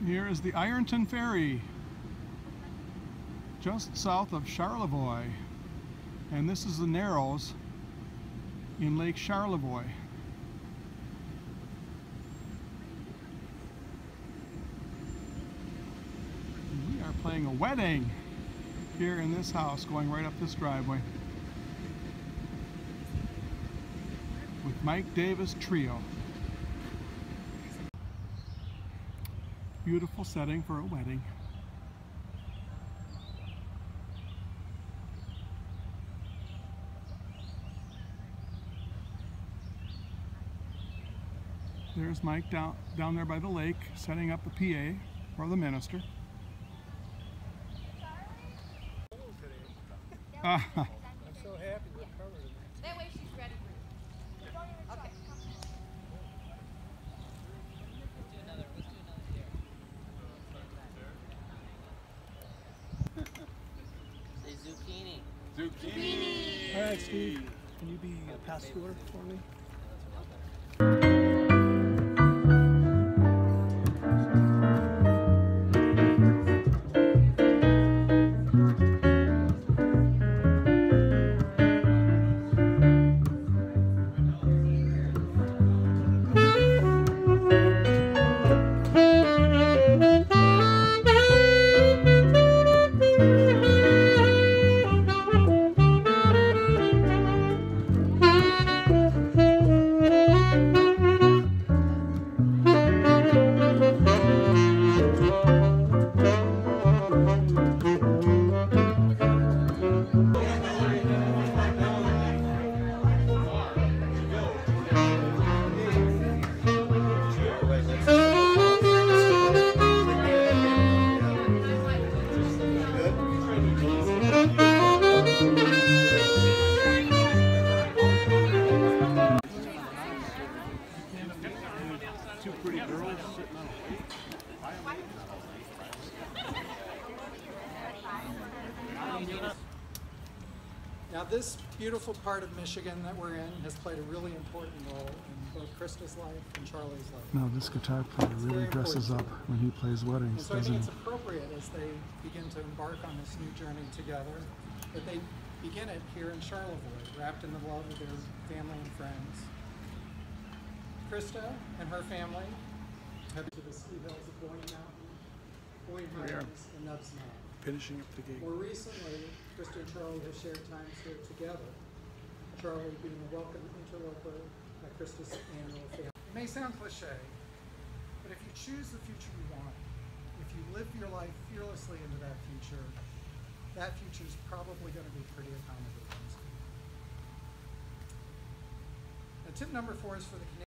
Here is the Ironton ferry, just south of Charlevoix, and this is the Narrows in Lake Charlevoix. We are playing a wedding here in this house, going right up this driveway with Mike Davis Trio. Beautiful setting for a wedding. There's Mike down there by the lake, setting up the PA for the minister. I'm so happy we're covered in that. That way she's ready for you. Okay. Say zucchini. Zucchini! All right, Steve, can you be a pastor for me? Two pretty girls sitting on Now this beautiful part of Michigan that we're in has played a really important role in both Krista's life and Charlie's life. No, this guitar player really dresses up when he plays weddings, And so I doesn't think he? it's appropriate as they begin to embark on this new journey together, that they begin it here in Charlevoix, wrapped in the love of their family and friends. Krista and her family have been to the ski hills of Boyne Mountain, Boyne Heights, and Nubbs Mountain. Finishing up the gig. More recently, Krista and Charlie have shared times here together. Charlie being a welcome interloper at Krista's annual family. It may sound cliche, but if you choose the future you want, if you live your life fearlessly into that future is probably going to be pretty accommodating. Now, tip number 4 is for the Canadian.